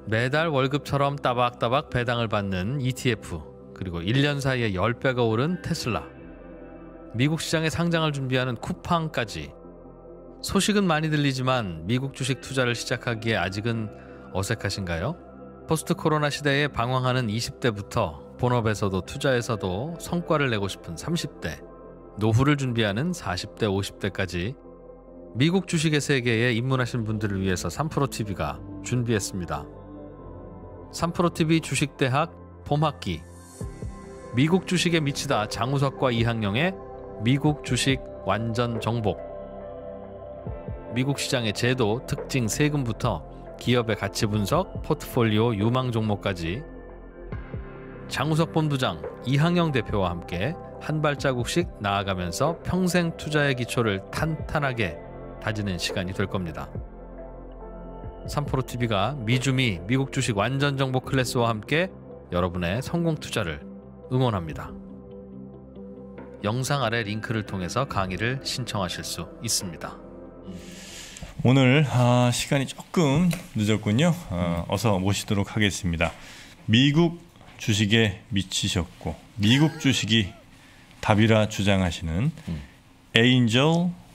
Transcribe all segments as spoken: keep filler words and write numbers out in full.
매달 월급처럼 따박따박 배당을 받는 이티에프, 그리고 일 년 사이에 십 배가 오른 테슬라, 미국 시장에 상장을 준비하는 쿠팡까지. 소식은 많이 들리지만 미국 주식 투자를 시작하기에 아직은 어색하신가요? 포스트 코로나 시대에 방황하는 이십 대부터 본업에서도 투자에서도 성과를 내고 싶은 삼십 대, 노후를 준비하는 사십 대, 오십 대까지 미국 주식의 세계에 입문하신 분들을 위해서 삼프로티비가 준비했습니다. 삼프로티비 주식대학 봄학기, 미국 주식에 미치다 장우석과 이항영의 미국 주식 완전 정복. 미국 시장의 제도, 특징, 세금부터 기업의 가치 분석, 포트폴리오 유망 종목까지 장우석 본부장, 이항영 대표와 함께 한 발자국씩 나아가면서 평생 투자의 기초를 탄탄하게 다지는 시간이 될 겁니다. 삼프로티비가 미주미 미국 주식 완전 정복 클래스와 함께 여러분의 성공 투자를 응원합니다. 영상 아래 링크를 통해서 강의를 신청하실 수 있습니다. 오늘 아, 시간이 조금 늦었군요. 어, 어서 모시도록 하겠습니다. 미국 주식에 미치셨고 미국 주식이 답이라 주장하시는 음. 에인절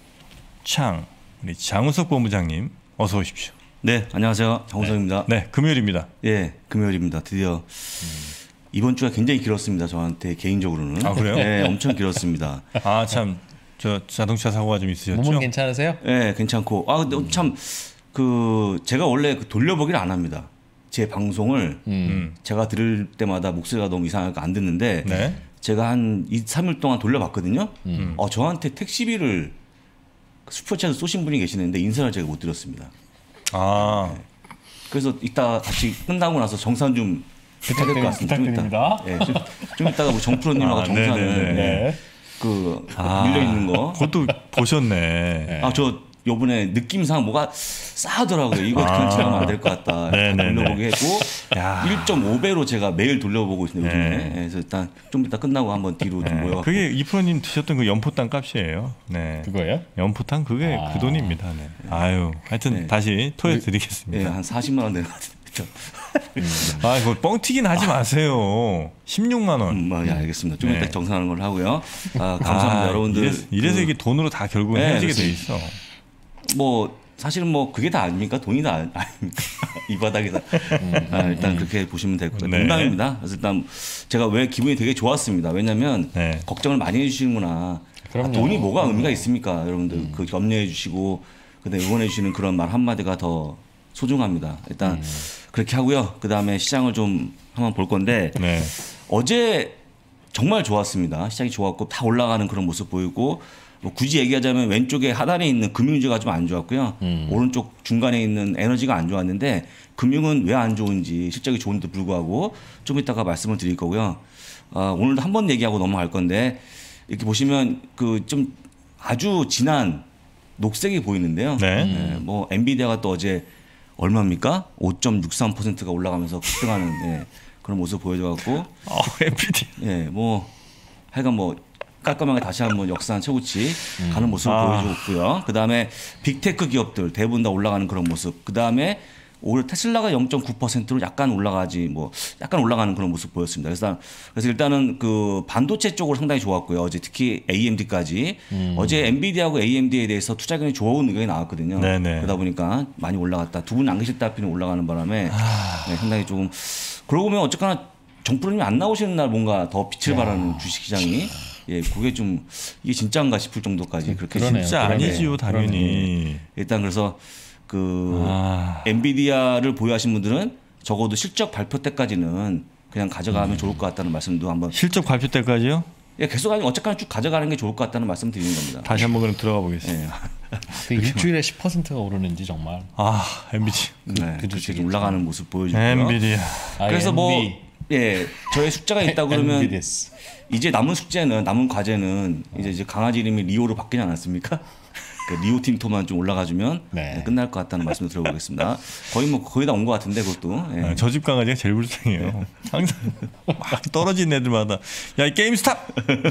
창, 우리 장우석 본부장님 어서 오십시오. 네, 안녕하세요. 장우석입니다. 네, 네, 금요일입니다. 예, 금요일입니다. 드디어 음. 이번 주가 굉장히 길었습니다. 저한테 개인적으로는. 아, 그래요? 네, 엄청 길었습니다. 아, 참. 저 자동차 사고가 좀 있으셨죠? 몸은 괜찮으세요? 네, 괜찮고. 아, 근데 음. 참 그 제가 원래 그 돌려보기를 안 합니다. 제 방송을 음. 제가 들을 때마다 목소리가 너무 이상하니까 안 듣는데 네? 제가 한 이, 삼 일 동안 돌려봤거든요. 음. 어, 저한테 택시비를 슈퍼챗을 쏘신 분이 계시는데 인사를 제가 못 드렸습니다. 아, 네. 그래서 이따 같이 끝나고 나서 정산 좀 해야 될 것 같습니다. 부탁드립니다. 좀, 이따, 네, 좀, 좀 이따가 뭐 정프로님하고 아, 정산을 네. 그 아, 밀려 있는 거. 그것도 보셨네. 아, 저 요번에 느낌상 뭐가 싸하더라고요. 이거 아. 괜찮으면 안 될 것 같다. 돌려보기 했고 일 점 오 배로 제가 매일 돌려보고 있습니다. 요즘에. 네. 그래서 일단 좀 이따 끝나고 한번 뒤로 네. 좀 모여갖고. 그게 이프로님 드셨던 그 연포탕 값이에요. 네. 그거예요? 연포탕 그게 아. 그 돈입니다. 네. 아유, 하여튼 네. 다시 토해 드리겠습니다. 네, 한 사십만 원 되는 것 같아요. 음. 아, 그거 뻥튀기는 하지 마세요. 십육만 원. 음, 예, 알겠습니다. 좀 네. 이따 정산하는 걸로 하고요. 아, 감사합니다, 아, 여러분들. 이래서, 이래서 그, 이게 돈으로 다 결국은 네, 헤어지게 돼 있어. 뭐 사실은 뭐 그게 다 아닙니까? 돈이 다 아닙니까? 이 바닥에다. 아, 일단 그렇게 보시면 될 것 같아요. 네. 농담입니다. 그래서 일단 제가 왜 기분이 되게 좋았습니다. 왜냐하면 네. 걱정을 많이 해주시는구나. 아, 돈이 뭐가 의미가 있습니까? 여러분들 음. 그 염려해 주시고 근데 응원해 주시는 그런 말 한마디가 더 소중합니다. 일단 음. 그렇게 하고요. 그 다음에 시장을 좀 한번 볼 건데 네. 어제 정말 좋았습니다. 시장이 좋았고 다 올라가는 그런 모습 보이고 뭐 굳이 얘기하자면 왼쪽에 하단에 있는 금융주가 좀 안 좋았고요. 음. 오른쪽 중간에 있는 에너지가 안 좋았는데 금융은 왜 안 좋은지 실적이 좋은데도 불구하고 좀 이따가 말씀을 드릴 거고요. 어, 오늘도 한 번 얘기하고 넘어갈 건데 이렇게 보시면 그 좀 아주 진한 녹색이 보이는데요. 네. 네, 뭐 엔비디아가 또 어제 얼마입니까? 오 점 육삼 퍼센트가 올라가면서 급등하는 네, 그런 모습 보여줘갖고. 어, 엔비디아. 예, 뭐 하여간 뭐. 깔끔하게 다시 한번 역사한 최고치 음. 가는 모습을 아. 보여줬고요. 그 다음에 빅테크 기업들 대부분 다 올라가는 그런 모습. 그 다음에 오히려 테슬라가 영 점 구 퍼센트로 약간 올라가지 뭐 약간 올라가는 그런 모습 보였습니다. 그래서, 그래서 일단은 그 반도체 쪽으로 상당히 좋았고요. 어제 특히 에이엠디까지 음. 어제 엔비디아하고 에이엠디에 대해서 투자 의견이 좋은 의견이 나왔거든요. 네네. 그러다 보니까 많이 올라갔다. 두 분 안 계실 때 하필 올라가는 바람에 아. 네, 상당히 조금 그러고 보면 어쨌거나 정프로님이 안 나오시는 날 뭔가 더 빛을 야. 발하는 주식시장이 예, 그게 좀 이게 진짜인가 싶을 정도까지 그렇게 그러네요. 진짜 아니지요, 당연히. 네. 일단 그래서 그 아. 엔비디아를 보유하신 분들은 적어도 실적 발표 때까지는 그냥 가져가면 음. 좋을 것 같다는 말씀도 한번. 실적 발표 때까지요? 예, 계속 아니 어쨌거나 쭉 가져가는 게 좋을 것 같다는 말씀 드리는 겁니다. 다시 한번 그럼 들어가 보겠습니다. 예. 그 일주일에 십 퍼센트가 오르는지 정말. 아, 엔비디아. 네, 그 주식이 올라가는 모습 보여주고요. 엔비디아. 그래서 뭐 예, 저의 숫자가 있다 그러면 이제 남은 숙제는 남은 과제는 이제 이제 강아지 이름이 리오로 바뀌지 않았습니까? 그 리오틴토만 좀 올라가주면 네. 끝날 것 같다는 말씀을 들어보겠습니다. 거의 뭐 거의 다 온 것 같은데 그것도. 예. 아, 저 집 강아지가 제일 불쌍해요. 네. 항상 막 떨어진 애들마다 야 이 게임 스탑.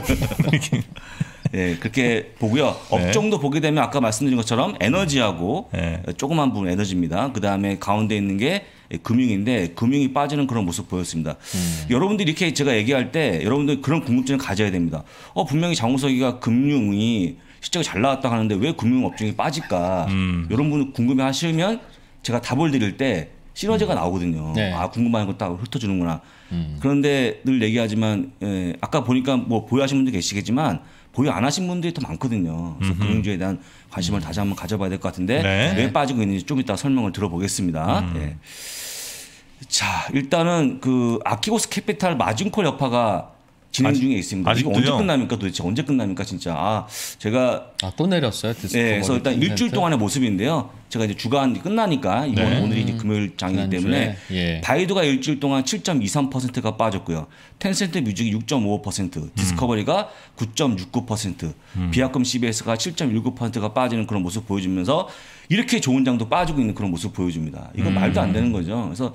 예, 그렇게 보고요. 네. 업종도 보게 되면 아까 말씀드린 것처럼 에너지하고 네. 조그만 부분 에너지입니다. 그 다음에 가운데 있는 게 금융인데 금융이 빠지는 그런 모습 보였습니다. 음. 여러분들 이렇게 제가 얘기할 때 여러분들 그런 궁금증을 가져야 됩니다. 어 분명히 장우석이가 금융이 실적이 잘 나왔다 하는데 왜 금융업종이 빠질까? 음. 여러분 궁금해하시면 제가 답을 드릴 때 시너지가 음. 나오거든요. 네. 아 궁금한 거 딱 훑어주는구나. 음. 그런데 늘 얘기하지만 예, 아까 보니까 뭐 보유하신 분도 계시겠지만 보유 안 하신 분들이 더 많거든요. 그래서 음흠. 금융주에 대한 관심을 음. 다시 한번 가져봐야 될 것 같은데 네. 왜 빠지고 있는지 좀 이따 설명을 들어보겠습니다. 음. 예. 자 일단은 그 아키고스 캐피탈 마진콜 여파가 진행 중에 있습니다. 이거 언제 끝납니까 도대체 언제 끝납니까 진짜. 아 제가 아, 또 내렸어요. 네, 그래서 일단 일주일 동안의 모습인데요. 제가 이제 주간이 끝나니까 이번 네. 오늘이 이제 금요일 장이기 때문에 예. 바이두가 일주일 동안 칠 점 이삼 퍼센트가 빠졌고요. 텐센트 뮤직이 육 점 오오 퍼센트, 음. 디스커버리가 구 점 육구 퍼센트, 음. 비약금 씨비에스가 칠 점 일구 퍼센트가 빠지는 그런 모습 보여주면서 이렇게 좋은 장도 빠지고 있는 그런 모습 보여줍니다. 이건 음. 말도 안 되는 거죠. 그래서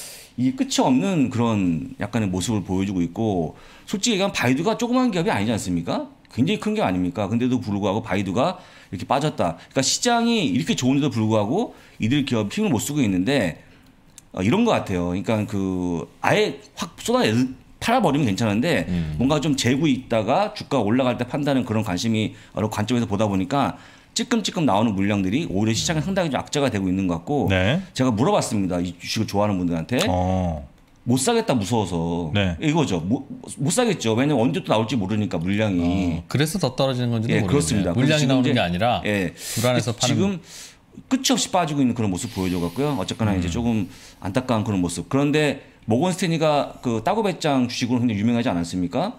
이 끝이 없는 그런 약간의 모습을 보여주고 있고 솔직히 얘기하면 바이두가 조그만 기업이 아니지 않습니까? 굉장히 큰 기업 아닙니까? 근데도 불구하고 바이두가 이렇게 빠졌다. 그러니까 시장이 이렇게 좋은데도 불구하고 이들 기업 힘을 못 쓰고 있는데 어, 이런 것 같아요. 그러니까 그 아예 확 쏟아내 팔아버리면 괜찮은데 음. 뭔가 좀 재고 있다가 주가가 올라갈 때 판다는 그런 관심이 여러 관점에서 보다 보니까 찌끔찌끔 나오는 물량들이 오히려 시장에 상당히 좀 악재가 되고 있는 것 같고 네. 제가 물어봤습니다. 이 주식을 좋아하는 분들한테 어. 못 사겠다 무서워서 네. 이거죠. 못, 못 사겠죠. 왜냐면 언제 또 나올지 모르니까 물량이. 어, 그래서 더 떨어지는 건지도 예, 모르겠네요. 그렇습니다. 물량이 나오는 게 아니라 예, 불안해서 파는. 지금 끝이 없이 빠지고 있는 그런 모습 보여줘갖고요. 어쨌거나 음. 이제 조금 안타까운 그런 모습. 그런데 모건 스탠리가 그 따고배짱 주식으로 굉장히 유명하지 않았습니까?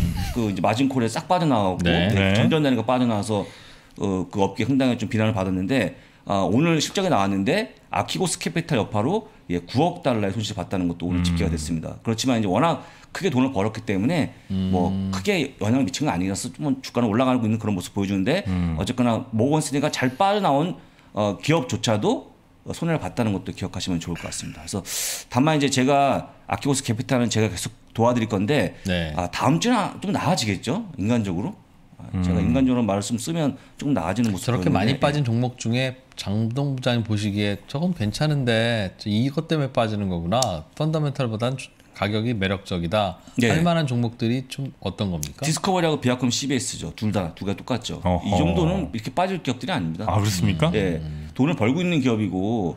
그 이제 마진콜에 싹 빠져나오고 네. 네. 전전자니까 빠져나와서 어, 그 업계 상당히 좀 비난을 받았는데 어, 오늘 실적이 나왔는데 아키고스 캐피탈 여파로 예, 구억 달러의 손실을 봤다는 것도 오늘 집계가 됐습니다. 그렇지만 이제 워낙 크게 돈을 벌었기 때문에 음. 뭐 크게 영향을 미친 건 아니라서 좀 주가는 올라가고 있는 그런 모습 보여주는데 음. 어쨌거나 모건 스탠리가 잘 빠져나온 어, 기업조차도 손해를 봤다는 것도 기억하시면 좋을 것 같습니다. 그래서 다만 이제 제가 아키고스 캐피탈은 제가 계속 도와드릴 건데 네. 아, 다음 주는 좀 나아지겠죠? 인간적으로. 제가 음. 인간적으로 말씀 쓰면 좀 나아지는 모습. 저렇게 많이 빠진 종목 중에 장동 부장님 보시기에 저건 괜찮은데 이것 때문에 빠지는 거구나. 펀더멘털보단 가격이 매력적이다. 네. 할 만한 종목들이 좀 어떤 겁니까? 디스커버리하고 비약금 씨비에스죠. 둘 다 두 개 똑같죠. 어허. 이 정도는 이렇게 빠질 기업들이 아닙니다. 아 그렇습니까? 음. 네, 돈을 벌고 있는 기업이고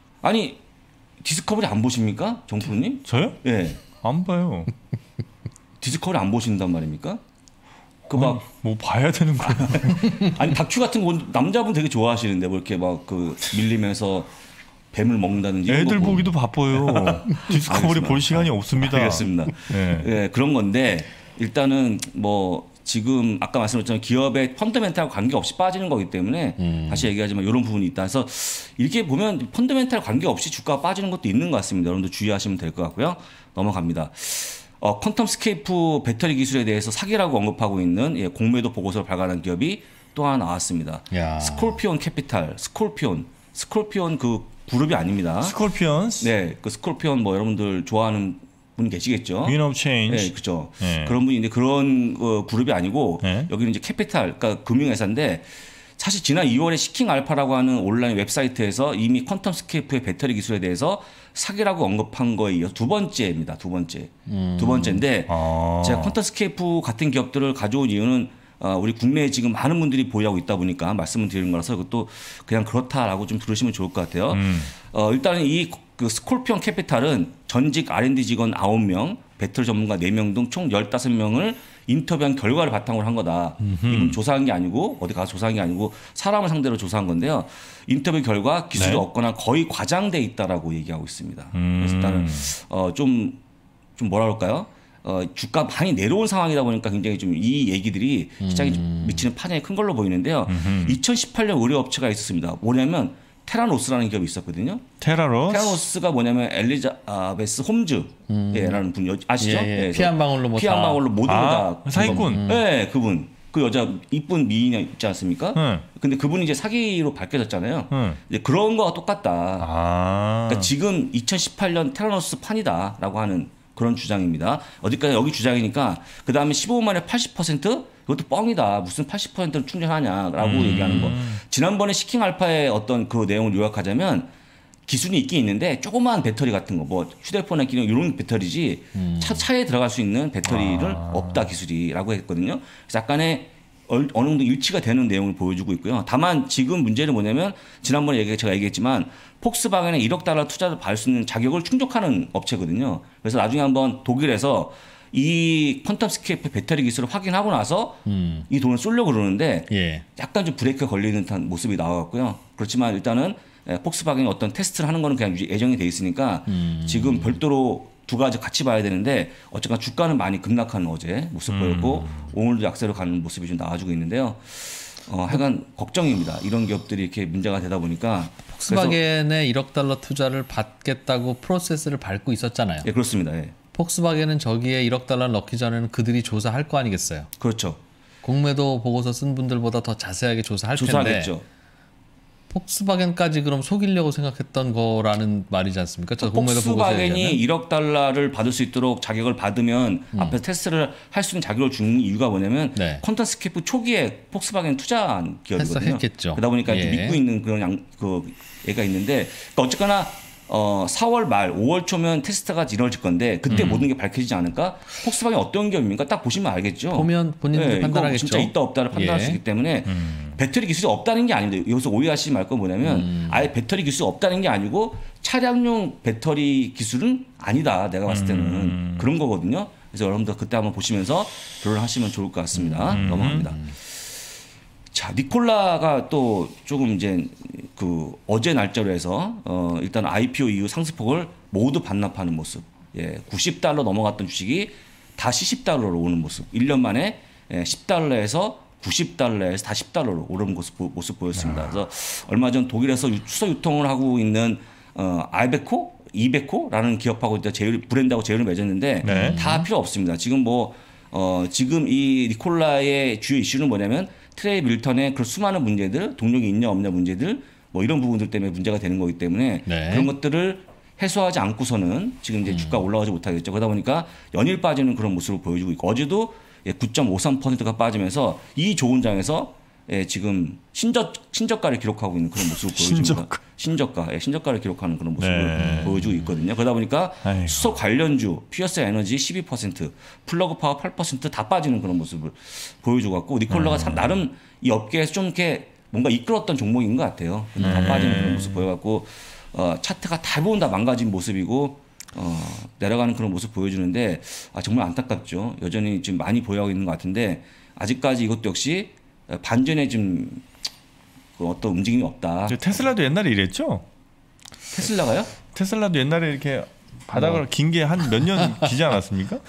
아니 디스커버리 안 보십니까, 정프로님? 저요? 네, 안 봐요. 디스커버리 안 보신단 말입니까? 그 막 뭐 봐야 되는 거야. 아니 다큐 같은 거 남자분 되게 좋아하시는데 뭐 이렇게 막 그 밀리면서 뱀을 먹는다든지 애들 보기도 바빠요. 디스커버리 볼 시간이 없습니다. 알겠습니다. 네. 네, 그런 건데 일단은 뭐 지금 아까 말씀드렸지만 기업의 펀더멘탈과 관계없이 빠지는 거기 때문에 음. 다시 얘기하지만 이런 부분이 있다. 그래서 이렇게 보면 펀더멘탈 관계없이 주가가 빠지는 것도 있는 것 같습니다. 여러분들 주의하시면 될 것 같고요. 넘어갑니다. 어, 퀀텀스케이프 배터리 기술에 대해서 사기라고 언급하고 있는 예, 공매도 보고서를 발간한 기업이 또 하나 나왔습니다. 야. 스콜피온 캐피탈, 스콜피온, 스콜피온 그 그룹이 아닙니다. 스콜피온스? 네, 그 스콜피온 뭐 여러분들 좋아하는 분 계시겠죠? 윈 오브 체인지. 네, 그렇죠. 네. 그런 분인데 그런 어, 그룹이 아니고 네. 여기는 이제 캐피탈, 그러니까 금융회사인데 사실 지난 이월에 시킹 알파라고 하는 온라인 웹사이트에서 이미 퀀텀스케이프의 배터리 기술에 대해서 사기라고 언급한 거에 이어서 두 번째입니다. 두 번째. 음. 두 번째인데 아. 제가 퀀텀스케이프 같은 기업들을 가져온 이유는 어, 우리 국내에 지금 많은 분들이 보유하고 있다 보니까 말씀을 드리는 거라서 그것도 그냥 그렇다라고 좀 들으시면 좋을 것 같아요. 음. 어, 일단은 이 그 스콜피온 캐피탈은 전직 알 앤 디 직원 아홉 명, 배터리 전문가 네 명 등 총 열다섯 명을 인터뷰한 결과를 바탕으로 한 거다. 음흠. 이분 조사한 게 아니고 어디 가서 조사한 게 아니고 사람을 상대로 조사한 건데요. 인터뷰 결과 기술이 네. 없거나 거의 과장돼 있다라고 얘기하고 있습니다. 음. 그래서 일단은 어, 좀, 좀 뭐라 그럴까요? 어, 주가 많이 내려온 상황이다 보니까 굉장히 좀 이 얘기들이 시장에 좀 미치는 파장이 큰 걸로 보이는데요. 음흠. 이천십팔 년 의뢰업체가 있었습니다. 뭐냐면 테라노스라는 기업이 있었거든요. 테라노스? 테라노스가 뭐냐면 엘리자베스 홈즈라는 음. 분 아시죠? 예, 예. 피 한 방울로 뭐 피 한 방울로 모든 거 다 아, 사기꾼. 음. 네, 그분. 그 그 여자 이쁜 미인 있지 않습니까? 응. 근데 그분이 이제 사기로 밝혀졌잖아요. 응. 이제 그런 거와 똑같다. 아. 그러니까 지금 이천십팔 년 테라노스 판이다라고 하는 그런 주장입니다. 어디까지 여기 주장이니까 그 다음에 십오 만에 팔십 퍼센트 그것도 뻥이다. 무슨 팔십 퍼센트는 충전하냐라고 음. 얘기하는 거. 지난번에 시킹 알파의 어떤 그 내용을 요약하자면 기술이 있긴 있는데 조그마한 배터리 같은 거, 뭐 휴대폰에 끼는 이런 배터리지 음. 차, 차에 들어갈 수 있는 배터리를 아. 없다 기술이라고 했거든요. 그래서 약간의 어느 정도 일치가 되는 내용을 보여주고 있고요. 다만 지금 문제는 뭐냐면 지난번에 얘기, 제가 얘기했지만 폭스바겐에 일억 달러 투자를 받을 수 있는 자격을 충족하는 업체거든요. 그래서 나중에 한번 독일에서 이 퀀텀스케이프 배터리 기술을 확인하고 나서 음. 이 돈을 쏠려고 그러는데 예. 약간 좀 브레이크가 걸리는 듯한 모습이 나왔고요. 그렇지만 일단은 폭스바겐이 어떤 테스트를 하는 거는 그냥 예정이 돼 있으니까 음. 지금 별도로 두 가지 같이 봐야 되는데 어쨌거나 주가는 많이 급락하는 어제 모습 음. 보였고 오늘도 약세로 가는 모습이 좀 나와주고 있는데요. 어, 하여간 걱정입니다. 이런 기업들이 이렇게 문제가 되다 보니까 폭스바겐에 일억 달러 투자를 받겠다고 프로세스를 밟고 있었잖아요. 예, 그렇습니다. 예. 폭스바겐은 저기에 일억 달러를 넣기 전에는 그들이 조사할 거 아니겠어요. 그렇죠. 공매도 보고서 쓴 분들보다 더 자세하게 조사할 조사하겠죠. 텐데 폭스바겐까지 그럼 속이려고 생각했던 거라는 말이지 않습니까? 저 공매도 폭스바겐이 일억 달러를 받을 수 있도록 자격을 받으면 음. 앞에서 테스트를 할 수 있는 자격을 주는 이유가 뭐냐면 네. 퀀텀스케이프 초기에 폭스바겐 투자한 기업이거든요. 했겠죠. 그러다 보니까 예. 믿고 있는 그런 양, 그 애가 있는데 그러니까 어쨌거나 어, 사월 말, 오월 초면 테스트가 이루어질 건데 그때 음. 모든 게 밝혀지지 않을까? 폭스바겐이 어떤 기업입니까? 딱 보시면 알겠죠. 보면 본인들이 네, 판단하겠죠. 진짜 있다 없다를 판단할 예. 수 있기 때문에 음. 배터리 기술이 없다는 게 아닌데 여기서 오해하시지 말 건 뭐냐면 음. 아예 배터리 기술이 없다는 게 아니고 차량용 배터리 기술은 아니다. 내가 봤을 때는 음. 그런 거거든요. 그래서 여러분들 그때 한번 보시면서 결론을 하시면 좋을 것 같습니다. 음. 넘어갑니다. 자, 니콜라가 또 조금 이제 그 어제 날짜로 해서 어 일단 아이피오 이후 상승폭을 모두 반납하는 모습. 예, 구십 달러 넘어갔던 주식이 다시 십 달러로 오는 모습. 일 년 만에 예, 십 달러에서 구십 달러에서 다시 십 달러로 오른 모습, 모습 보였습니다. 그래서 얼마 전 독일에서 수소 유통을 하고 있는 어 아이베코, 이베코라는 기업하고 이제 제휴 브랜드하고 제휴를 맺었는데 네. 다 필요 없습니다. 지금 뭐 어 지금 이 니콜라의 주요 이슈는 뭐냐면 트레이 밀턴의 그 수많은 문제들, 동력이 있냐 없냐 문제들, 뭐 이런 부분들 때문에 문제가 되는 거기 때문에 네. 그런 것들을 해소하지 않고서는 지금 이제 음. 주가 올라가지 못하겠죠. 그러다 보니까 연일 빠지는 그런 모습을 보여주고 있고 어제도 구 점 오삼 퍼센트가 빠지면서 이 좋은 장에서 예, 지금 신저, 신저가를 기록하고 있는 그런 모습을 보여줍니다. 신저가. 신저가, 예, 신저가를 기록하는 그런 모습을 네. 보여주고 있거든요. 그러다 보니까 아이고. 수소 관련주, 피어스 에너지 십이 퍼센트, 플러그 파워 팔 퍼센트 다 빠지는 그런 모습을 보여주고 있고 니콜라가 네. 나름 이 업계에서 좀 이렇게 뭔가 이끌었던 종목인 것 같아요. 근데 네. 다 빠지는 그런 모습 보여갖고 어, 차트가 대부분 다 망가진 모습이고 어, 내려가는 그런 모습 보여주는데 아, 정말 안타깝죠. 여전히 지금 많이 보여하고 있는 것 같은데 아직까지 이것도 역시 반전에 좀 그 어떤 움직임이 없다. 테슬라도 옛날에 이랬죠? 테슬라가요? 테슬라도 옛날에 이렇게 바닥을 어. 긴 게 한 몇 년 기지 않았습니까?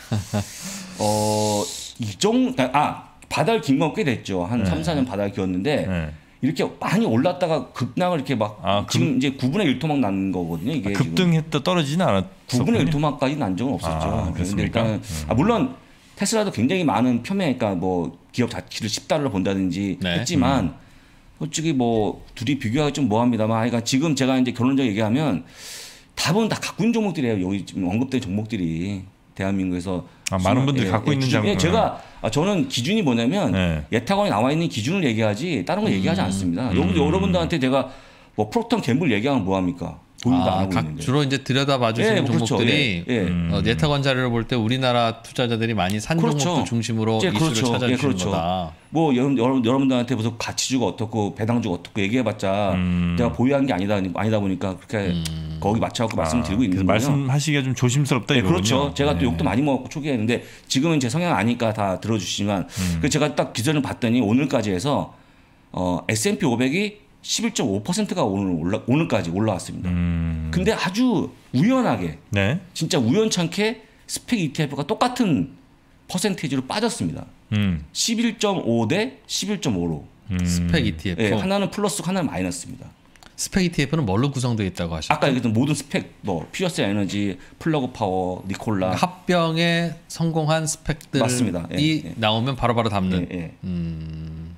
어, 이 정도 아 바닥을 긴 건 꽤 됐죠. 한 네. 삼, 사 년 바닥을 기었는데 네. 이렇게 많이 올랐다가 급락을 이렇게 막 아, 지금 급... 이제 구분의 일 토막 난 거거든요. 이게 아, 급등했다 떨어지지는 않았어요. 구분의 일 토막까지 난 적은 없었죠. 아, 그런데 일단 음. 아, 물론 테슬라도 굉장히 많은 표명, 그러니까 뭐 기업 자체를 십 달러로 본다든지 네. 했지만 음. 솔직히 뭐 둘이 비교하기 좀 뭐합니다만, 그러니까 지금 제가 이제 결론적으로 얘기하면 답은 다 갖고 있는 종목들이에요. 여기 지금 언급된 종목들이 대한민국에서 아, 많은 분들이 예, 갖고 예, 있는 종목. 제가 아, 저는 기준이 뭐냐면 네. 예탁원에 나와 있는 기준을 얘기하지 다른 거 음. 얘기하지 않습니다. 음. 여기 여러분들한테 제가 뭐 프록턴 갬블 얘기하면 뭐 합니까? 보유도 아, 안 하고 있는데. 주로 이제 들여다봐 주시는 예, 그렇죠. 종목들이 예, 예. 음. 어, 예탁원 자료를 볼 때 우리나라 투자자들이 많이 산 그렇죠. 종목들 중심으로 예, 이슈를 그렇죠. 찾아주시는 예, 그렇죠. 거다. 뭐 여러분, 여러분 여러분들한테 무슨 가치주가 어떻고 배당주가 어떻고 얘기해봤자 음. 내가 보유한 게 아니다 아니다 보니까 그렇게 음. 거기 맞춰갖고 아, 말씀을 드리고 있는 거예요. 말씀하시기가 좀 조심스럽다 네, 이거군요. 그렇죠. 제가 네. 또 욕도 많이 먹었고 초기에 했는데 지금은 제 성향 아니까 다 들어주시지만 음. 그래서 제가 딱 기사를 봤더니 오늘까지 해서 어, 에스 앤 피 오백이 십일 점 오 퍼센트가 오늘 올라 오늘까지 올라왔습니다. 음. 근데 아주 우연하게, 네. 진짜 우연찮게 스펙 이티에프가 똑같은 퍼센테이지로 빠졌습니다. 음. 십일 점 오 대 십일 점 오로. 음. 스펙 이티에프. 네, 하나는 플러스고 하나는 마이너스입니다. 스펙 이티에프는 뭘로 구성되어 있다고 하셨죠? 아까 얘기했던 모든 스펙, 뭐 퓨어스 에너지, 플러그 파워, 니콜라 합병에 성공한 스펙들이 맞습니다. 예, 예. 나오면 바로바로 담는. 예, 예. 음.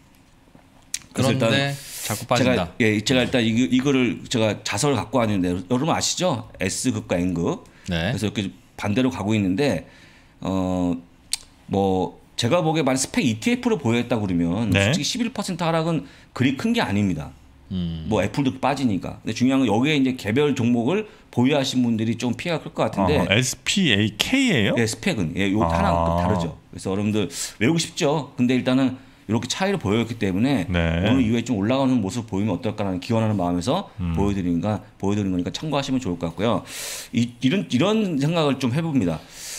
그런데 자꾸 빠진다. 제가, 예, 제가 일단 이거, 이거를 제가 자서를 갖고 왔는데 여러분 아시죠? S급과 N급. 네. 그래서 이렇게 반대로 가고 있는데 어 뭐 제가 보기에 만약 스펙 이티에프로 보였다고 그러면 네. 솔직히 십일 퍼센트 하락은 그리 큰 게 아닙니다. 음. 뭐 애플도 빠지니까. 근데 중요한 건 여기에 이제 개별 종목을 보유하신 분들이 좀 피해가 클 것 같은데. 어, 에스피에이케이예요? 네, 스펙은 예, 요 아. 하나 다르죠. 그래서 여러분들 외우고 싶죠. 근데 일단은 이렇게 차이를 보였기 때문에 네. 오늘 이후에 좀 올라가는 모습 보이면 어떨까라는 기원하는 마음에서 음. 보여드리니까 보여드리는 거니까 참고하시면 좋을 것 같고요. 이, 이런 이런 생각을 좀 해봅니다.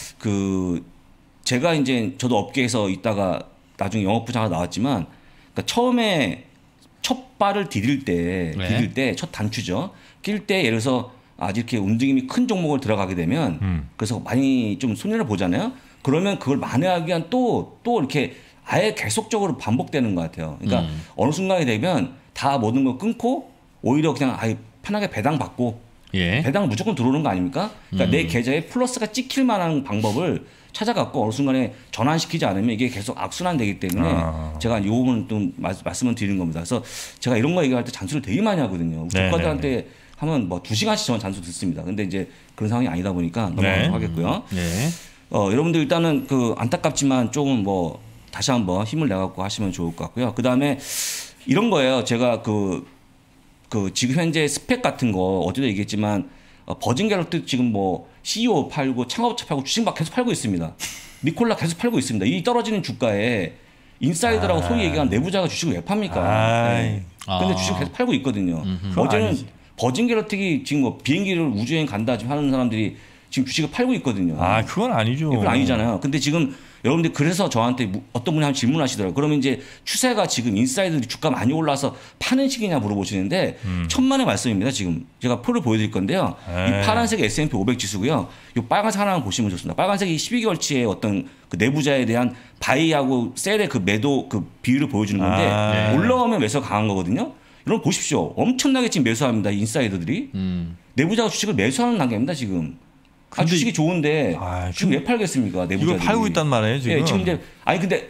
그 제가 이제 저도 업계에서 있다가 나중에 영업부장으로 나왔지만, 그러니까 처음에 첫 발을 디딜 때, 네. 디딜 때 첫 단추죠. 낄 때 예를 들어서 아주 이렇게 움직임이 큰 종목을 들어가게 되면, 음. 그래서 많이 좀 손해를 보잖아요. 그러면 그걸 만회하기 위한 또, 또 이렇게 아예 계속적으로 반복되는 것 같아요. 그러니까 음. 어느 순간이 되면 다 모든 걸 끊고 오히려 그냥 아예 편하게 배당 받고 예. 배당 무조건 들어오는 거 아닙니까? 그러니까 음. 내 계좌에 플러스가 찍힐 만한 방법을 찾아갖고 어느 순간에 전환시키지 않으면 이게 계속 악순환 되기 때문에 아. 제가 이 부분은 좀 말, 말씀을 드리는 겁니다. 그래서 제가 이런 거 얘기할 때 잔소리를 되게 많이 하거든요. 네, 국가들한테 네, 네. 하면 뭐 두 시간씩 저는 잔소리 듣습니다. 근데 이제 그런 상황이 아니다 보니까 넘어가도록 네. 하겠고요. 네. 어, 여러분들 일단은 그 안타깝지만 조금 뭐 다시 한번 힘을 내갖고 하시면 좋을 것 같고요. 그 다음에 이런 거예요. 제가 그, 그 지금 현재 스펙 같은 거 어제도 얘기했지만 어, 버진 갤럭시 지금 뭐 씨이오 팔고 창업자 팔고 주식 막 계속 팔고 있습니다. 니콜라 계속 팔고 있습니다. 이 떨어지는 주가에 인사이더라고 아. 소위 얘기한 내부자가 주식을 왜 팝니까? 아이. 네. 근데 아. 주식 계속 팔고 있거든요. 그건 어제는 아니지. 버진 갤럭틱이 지금 뭐 비행기를 우주여행 간다 지금 하는 사람들이 지금 주식을 팔고 있거든요. 아, 그건 아니죠. 그건 아니잖아요. 근데 지금 여러분들 그래서 저한테 어떤 분이 한 질문하시더라고요. 그러면 이제 추세가 지금 인사이드들이 주가 많이 올라서 파는 시기냐 물어보시는데 음. 천만의 말씀입니다. 지금 제가 표를 보여드릴 건데요. 에이. 이 파란색 에스 앤 피 오백 지수고요. 이 빨간색 하나만 보시면 좋습니다. 빨간색이 십이 개월치의 어떤 그 내부자에 대한 바이하고 셀의 그 매도 그 비율을 보여주는 건데 아. 네. 올라오면 매수가 강한 거거든요. 여러분 보십시오. 엄청나게 지금 매수합니다. 이 인사이더들이. 음. 내부자가 주식을 매수하는 단계입니다. 지금. 아, 근데 주식이 좋은데 아, 지금 왜 팔겠습니까? 내부자들이. 이걸 팔고 있단 말이에요, 지금. 예, 지금 이제 아니 근데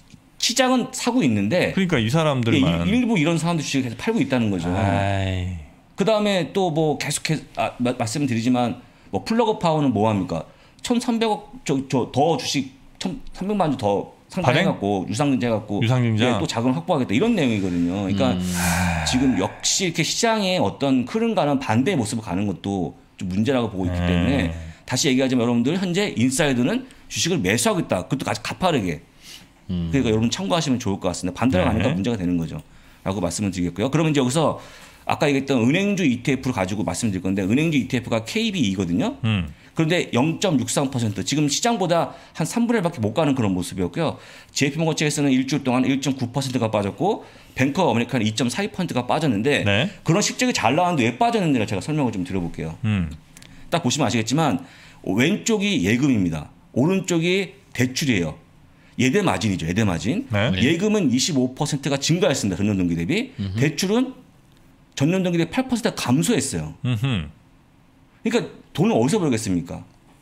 시장은 사고 있는데 그러니까 이 예, 사람들만. 일- 일부 이런 사람들 주식을 계속 팔고 있다는 거죠. 아이. 그 다음에 또 뭐 계속해서 아, 마- 말씀드리지만 뭐 플러그 파워는 뭐 합니까? 천삼백억 저 저 더 주식 천삼백만 주 더 상장해갖고 유상증자해갖고 유상증자? 예, 또 자금 확보하겠다 이런 내용이거든요. 그러니까 음. 지금 역시 이렇게 시장의 어떤 흐름과는 반대의 모습을 가는 것도 좀 문제라고 보고 있기 네. 때문에 다시 얘기하자면 여러분들 현재 인사이드는 주식을 매수하겠다. 그것도 아주 가파르게. 음. 그러니까 여러분 참고하시면 좋을 것 같습니다. 반대로 네. 가니까 문제가 되는 거죠. 라고 말씀을 드리겠고요. 그러면 이제 여기서 아까 얘기했던 은행주 이티에프를 가지고 말씀드릴 건데 은행주 이티에프가 케이비이거든요. 음. 그런데 영 점 육삼 퍼센트 지금 시장보다 한 삼분의 일밖에 못 가는 그런 모습이었고요. 제이피모건 체이스는 일주일 동안 일 점 구 퍼센트가 빠졌고 뱅크 오브 아메리카는 이 점 사이 퍼센트가 빠졌는데 네. 그런 실적이 잘 나왔는데 왜 빠졌는지를 제가 설명을 좀 드려볼게요. 음. 딱 보시면 아시겠지만 왼쪽이 예금입니다. 오른쪽이 대출이에요. 예대 마진이죠. 예대 마진. 네. 네. 예금은 이십오 퍼센트가 증가했습니다. 전년 동기 대비. 대출은 전년 동기 대비 팔 퍼센트가 감소했어요. 음흠. 그러니까 돈을 어디서 벌겠습니까?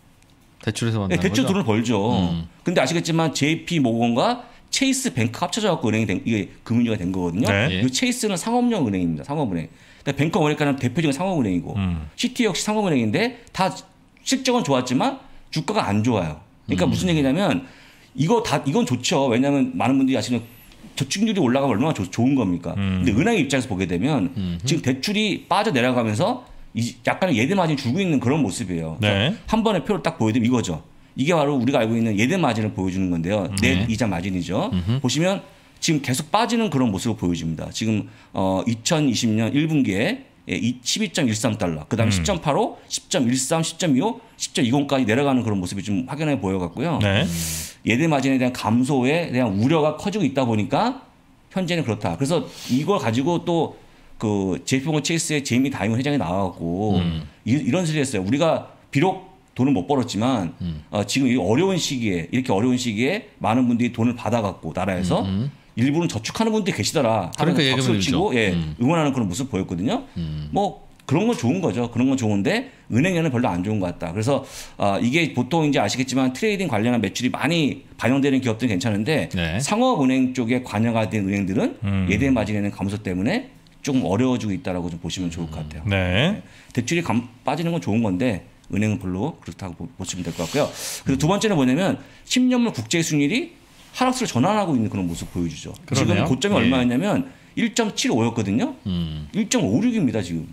대출에서 네, 만나는 대출 거죠? 돈을 벌죠. 음. 근데 아시겠지만 제이피 모건과 체이스 뱅크 합쳐져 갖고 은행이 된 이게 금융위가 된 거거든요. 네. 이 체이스는 상업용 은행입니다. 상업은행. 근데 뱅크 아메리카는 대표적인 상업은행이고 음. 시티 역시 상업은행인데 다 실적은 좋았지만 주가가 안 좋아요. 그러니까 음. 무슨 얘기냐면 이거 다 이건 좋죠. 왜냐하면 많은 분들이 아시는 저축률이 올라가면 얼마나 조- 좋은 겁니까? 음. 근데 은행 입장에서 보게 되면 음흠. 지금 대출이 빠져 내려가면서 이 약간의 예대 마진이 줄고 있는 그런 모습이에요. 그래서 네. 한 번에 표를 딱 보여드리면 이거죠. 이게 바로 우리가 알고 있는 예대 마진을 보여주는 건데요. 넷 네. 이자 마진이죠. 음흠. 보시면 지금 계속 빠지는 그런 모습을 보여줍니다. 지금 어 이천이십 년 일 분기에 십이 점 일삼 달러, 그 다음에 음. 십 점 팔오, 십 점 일삼, 십 점 이오, 십 점 이공까지 내려가는 그런 모습이 좀 확연하게 보여갖고요. 네. 예대 마진에 대한 감소에 대한 우려가 커지고 있다 보니까 현재는 그렇다. 그래서 이걸 가지고 또 그 제이피모건 체이스의 제이미 다이먼 회장이 나와갖고 음. 이, 이런 소리를 했어요. 우리가 비록 돈을 못 벌었지만 음. 어, 지금 이 어려운 시기에 이렇게 어려운 시기에 많은 분들이 돈을 받아갖고 나라에서 음. 일부는 저축하는 분들이 계시더라. 그러니까 박수를 치고 예, 음. 응원하는 그런 모습 보였거든요. 음. 뭐 그런 건 좋은 거죠. 그런 건 좋은데 은행에는 별로 안 좋은 것 같다. 그래서 어, 이게 보통 이제 아시겠지만 트레이딩 관련한 매출이 많이 반영되는 기업들은 괜찮은데 네. 상업은행 쪽에 관여가 된 은행들은 음. 예대 마진에는 감소 때문에 좀 어려워지고 있다라고 좀 보시면 좋을 것 같아요. 네. 네. 대출이 감, 빠지는 건 좋은 건데 은행은 별로 그렇다고 보시면 될 것 같고요. 그리고 두 번째는 뭐냐면 십 년물 국채 수익률이 하락세를 전환하고 있는 그런 모습 보여주죠. 그러네요. 지금 고점이 네. 얼마였냐면 일 점 칠오였거든요. 음. 일 점 오육입니다 지금.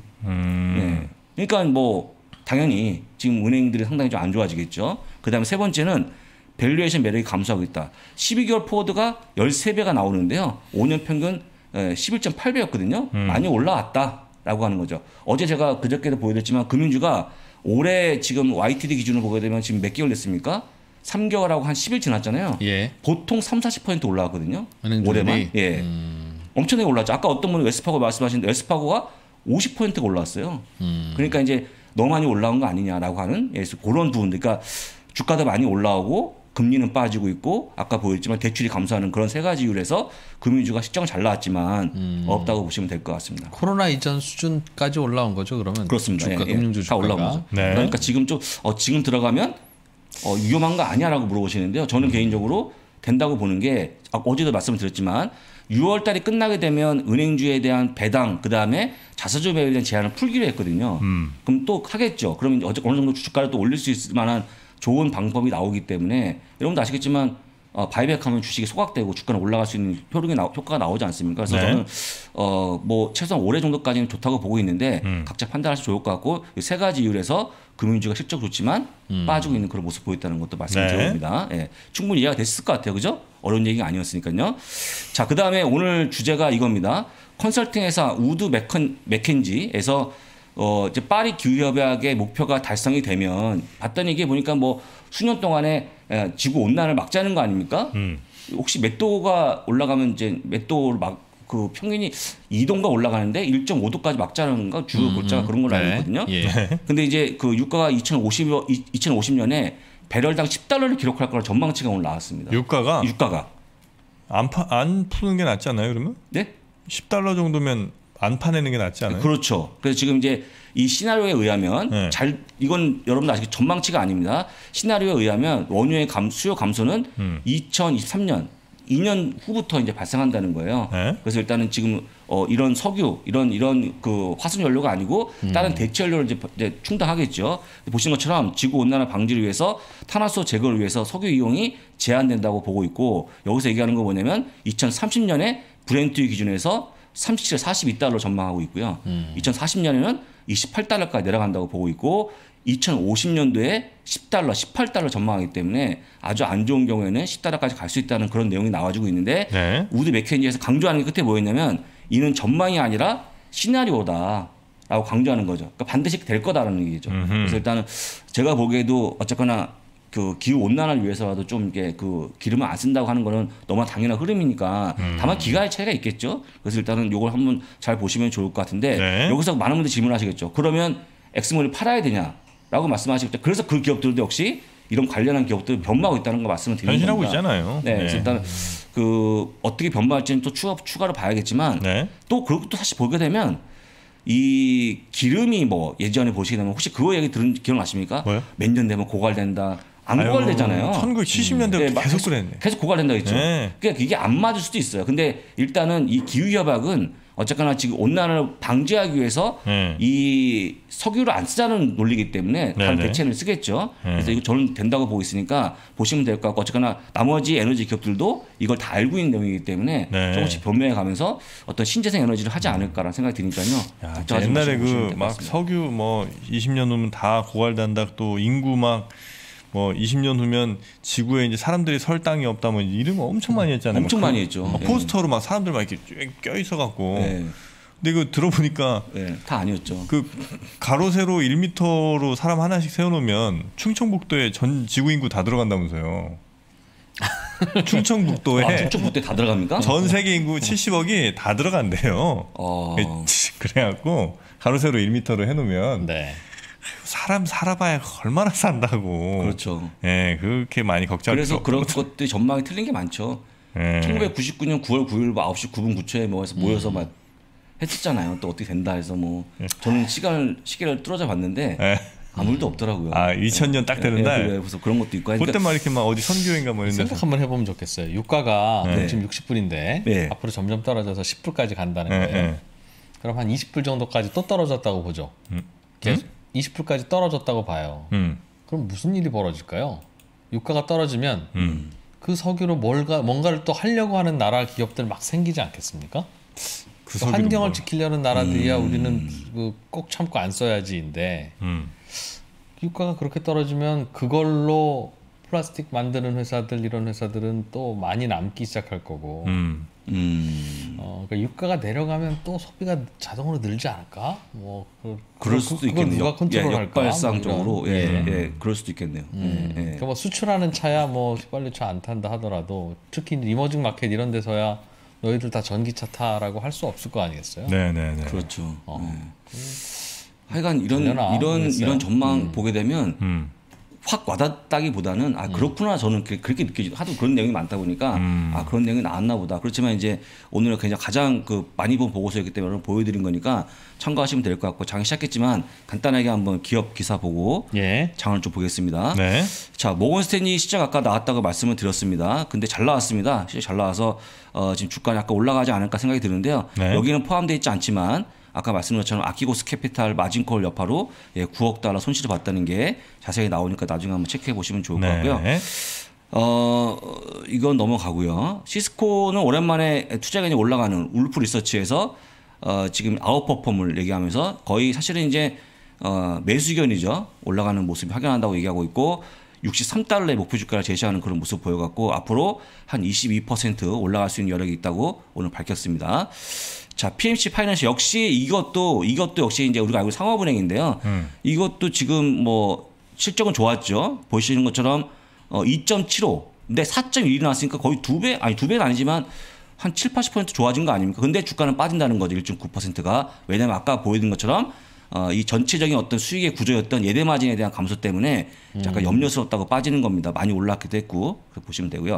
음. 네. 그러니까 뭐 당연히 지금 은행들이 상당히 좀 안 좋아지겠죠. 그다음에 세 번째는 밸류에이션 매력이 감소하고 있다. 십이 개월 포워드가 십삼 배가 나오는데요. 오 년 평균 십일 점 팔 배였거든요. 음. 많이 올라왔다라고 하는 거죠. 어제 제가 그저께도 보여드렸지만 금융주가 올해 지금 와이티디 기준으로 보게 되면 지금 몇 개월 됐습니까? 삼 개월하고 한 십 일 지났잖아요. 예. 보통 삼, 사십 퍼센트 올라왔거든요. 올해만. 예. 음. 엄청나게 올랐죠. 아까 어떤 분이 웨스파고 말씀하시는데 웨스파고가 오십 퍼센트가 올라왔어요. 음. 그러니까 이제 너무 많이 올라온 거 아니냐라고 하는 예, 그런 부분들. 그러니까 주가도 많이 올라오고 금리는 빠지고 있고 아까 보였지만 대출이 감소하는 그런 세 가지 이유에서 금융주가 실적은 잘 나왔지만 음. 어렵다고 보시면 될 것 같습니다. 코로나 이전 수준까지 올라온 거죠, 그러면? 그렇습니다. 주가, 예, 금융주 다 올라온 거죠. 네. 그러니까 지금 좀 어, 지금 들어가면 어, 위험한 거 아니야라고 물어보시는데요. 저는 음. 개인적으로 된다고 보는 게 어제도 말씀드렸지만 유월 달이 끝나게 되면 은행주에 대한 배당 그다음에 자사주 매입에 대한 제한을 풀기로 했거든요. 음. 그럼 또 하겠죠. 그러면 어느 정도 주가를 또 올릴 수 있을 만한 좋은 방법이 나오기 때문에 여러분도 아시겠지만 어, 바이백하면 주식이 소각되고 주가는 올라갈 수 있는 효력이 나, 효과가 나오지 않습니까? 그래서 네. 저는 어, 뭐 최소한 올해 정도까지는 좋다고 보고 있는데 음. 각자 판단하시면 좋을 것 같고 세 가지 이유에서 금융주가 실적 좋지만 음. 빠지고 있는 그런 모습 보였다는 것도 말씀드립니다. 네. 예, 충분히 이해가 됐을 것 같아요, 그죠? 어려운 얘기가 아니었으니까요. 자, 그 다음에 오늘 주제가 이겁니다. 컨설팅 회사 우드 맥컨, 맥켄지에서 어, 이제 파리 기후협약의 목표가 달성이 되면 봤더니 이게 보니까 뭐 수년 동안에 지구 온난을 막자는 거 아닙니까? 음. 혹시 몇 도가 올라가면 이제 몇 도를 막 그 평균이 이 도가 올라가는데 일 점 오 도까지 막자는 거 주요 음, 골자가 그런 걸로 네. 알고 있거든요. 예. 근데 이제 그 유가가 이천오십 년에 배럴당 십 달러를 기록할 거라 전망치가 오늘 나왔습니다. 유가가? 유가가. 안, 파, 안 푸는 게 낫지 않나요, 그러면? 네? 십 달러 정도면 안 파내는 게 낫지 않아요? 그렇죠. 그래서 지금 이제 이 시나리오에 의하면 네. 잘 이건 여러분들 아시겠 전망치가 아닙니다. 시나리오에 의하면 원유의 감, 수요 감소는 음. 이천이십삼 년 이 년 후부터 이제 발생한다는 거예요. 네. 그래서 일단은 지금 어 이런 석유 이런 이런 그 화석 연료가 아니고 음. 다른 대체 연료를 이제, 이제 충당하겠죠. 보시는 것처럼 지구 온난화 방지를 위해서 탄화수 제거를 위해서 석유 이용이 제한된다고 보고 있고 여기서 얘기하는 거 뭐냐면 이천삼십 년에 브렌트 기준에서 삼십칠, 사십이 달러 전망하고 있고요. 음. 이천사십 년에는 이십팔 달러까지 내려간다고 보고 있고 이천오십 년도에 십 달러, 십팔 달러 전망하기 때문에 아주 안 좋은 경우에는 십 달러까지 갈 수 있다는 그런 내용이 나와주고 있는데 네. 우드 맥켄지에서 강조하는 게 끝에 뭐였냐면 이는 전망이 아니라 시나리오다라고 강조하는 거죠. 그러니까 반드시 될 거다라는 얘기죠. 음흠. 그래서 일단은 제가 보기에도 어쨌거나 그 기후 온난화를 위해서라도 좀 이게 그 기름을 안 쓴다고 하는 거는 너무 당연한 흐름이니까 음. 다만 기간의 차이가 있겠죠. 그래서 일단은 이걸 한번 잘 보시면 좋을 것 같은데 네. 여기서 많은 분들이 질문하시겠죠. 그러면 엑스몰을 팔아야 되냐라고 말씀하시겠죠. 그래서 그 기업들도 역시 이런 관련한 기업들 변모하고 있다는 거 말씀을 드리는 겁니다. 변신하고 있잖아요. 네, 그래서 네. 일단 그 어떻게 변모할지는 또 추가 추가로 봐야겠지만 네. 또 그리고 또 사실 보게 되면. 이 기름이 뭐 예전에 보시게 되면 혹시 그거 얘기 들은 기억나십니까? 몇 년 되면 고갈된다. 안 아유, 고갈되잖아요. 천구백칠십 년대 음. 네, 계속 그랬네. 계속 고갈된다고 했죠. 네. 그러니까 이게 안 맞을 수도 있어요. 근데 일단은 이 기후협약은 어쨌거나 지금 온난화를 방지하기 위해서 네. 이 석유를 안 쓰자는 논리이기 때문에 다른 네, 대체를 쓰겠죠. 네. 그래서 이거 저는 된다고 보고 있으니까 보시면 될 것 같고 어쨌거나 나머지 에너지 기업들도 이걸 다 알고 있는 내용이기 때문에 네. 조금씩 변모해 가면서 어떤 신재생 에너지를 하지 않을까라는 생각이 드니까요. 야, 옛날에 그 막 석유 뭐 이십 년 후면 다 고갈된다 또 인구 막 뭐 이십 년 후면 지구에 이제 사람들이 설 땅이 없다 뭐 이런 거 엄청 많이 했잖아요. 엄청 많이 했죠. 막 포스터로 막 사람들 막 이렇게 껴 있어 갖고. 네. 근데 이거 들어보니까 네, 다 아니었죠. 그 가로 세로 일 미터로 사람 하나씩 세워 놓으면 충청북도에 전 지구 인구 다 들어간다면서요. 충청북도에 아, 충청북도에 다 들어갑니까? 전 세계 인구 칠십억이 다 들어간대요. 어... 그래 갖고 가로 세로 일 미터로 해 놓으면 네. 사람 살아봐야 얼마나 산다고. 그렇죠. 예, 그렇게 많이 걱정. 그래서 그런 것들이 전망이 틀린 게 많죠. 네. 천구백구십구 년 구월 구일 아홉 시 구 분 구 초에 모여서 모여서 막 했었잖아요. 또 어떻게 된다 해서 뭐 저는 시간을 시계를 뚫어져 봤는데 네. 아무 일도 없더라고요. 아 이천 년 딱 되는 네, 날. 네, 그래서 그런 것도 있고. 그때 막 이렇게 막 어디 선교인가 뭐 이런 데서 생각 한번 해보면 좋겠어요. 유가가 네. 지금 육십 불인데 네. 앞으로 점점 떨어져서 십 불까지 간다는 네, 거예요. 네. 그럼 한 이십 불 정도까지 또 떨어졌다고 보죠. 음. 계속 이십 불까지 떨어졌다고 봐요. 음. 그럼 무슨 일이 벌어질까요? 유가가 떨어지면 음. 그 석유로 뭘가, 뭔가를 또 하려고 하는 나라 기업들 막 생기지 않겠습니까? 그 그 환경을 뭘. 지키려는 나라들이야 음. 우리는 그 꼭 참고 안 써야지인데 음. 유가가 그렇게 떨어지면 그걸로 플라스틱 만드는 회사들 이런 회사들은 또 많이 남기 시작할 거고 음. 음. 어, 그러니까 유가가 내려가면 또 소비가 자동으로 늘지 않을까? 뭐 그, 그럴 그, 수도 그걸 있겠네요. 누가 컨트롤할까? 예, 역발상적으로 뭐 예, 이런. 예, 그럴 수도 있겠네요. 음. 예, 예. 그러니까 뭐 수출하는 차야 뭐 휘발유차 안 탄다 하더라도 특히 이머징 마켓 이런 데서야 너희들 다 전기차 타라고 할 수 없을 거 아니겠어요? 네네네. 그렇죠. 어. 예. 하여간 이런 되려나 이런 모르겠어요. 이런 전망 음. 보게 되면 음. 확 와닿다기보다는 아 그렇구나 저는 그렇게, 그렇게 느껴지고 하도 그런 내용이 많다 보니까 음. 아 그런 내용이 나왔나 보다. 그렇지만 이제 오늘은 그냥 가장 그 많이 본 보고서였기 때문에 보여드린 거니까 참고하시면 될 것 같고 장 시작했지만 간단하게 한번 기업 기사 보고 예. 장을 좀 보겠습니다. 네. 자 모건스탠리 시작 아까 나왔다고 말씀을 드렸습니다. 근데 잘 나왔습니다. 시작 잘 나와서 어, 지금 주가는 약간 올라가지 않을까 생각이 드는데요. 네. 여기는 포함되어 있지 않지만 아까 말씀드린 것처럼 아키고스 캐피탈 마진콜 여파로 예, 구억 달러 손실을 봤다는 게 자세히 나오니까 나중에 한번 체크해 보시면 좋을 것 같고요. 네. 어 이건 넘어가고요. 시스코는 오랜만에 투자금이 올라가는 울프 리서치에서 어, 지금 아웃퍼폼을 얘기하면서 거의 사실은 이제 어, 매수견이죠. 올라가는 모습이 확연한다고 얘기하고 있고 육십삼 달러의 목표 주가를 제시하는 그런 모습 보여갖고 앞으로 한 이십이 퍼센트 올라갈 수 있는 여력이 있다고 오늘 밝혔습니다. 자, 피엠씨 파이낸셜 역시 이것도 이것도 역시 이제 우리가 알고 있는 상업은행인데요. 음. 이것도 지금 뭐 실적은 좋았죠. 보시는 것처럼 어, 이 점 칠오. 근데 사 점 일이 나왔으니까 거의 두 배, 아니 두 배는 아니지만 한 칠, 팔십 퍼센트 좋아진 거 아닙니까? 근데 주가는 빠진다는 거죠. 일 점 구 퍼센트가. 왜냐면 아까 보여드린 것처럼 어, 이 전체적인 어떤 수익의 구조였던 예대 마진에 대한 감소 때문에 약간 염려스럽다고 빠지는 겁니다. 많이 올랐기도 했고. 그렇게 보시면 되고요.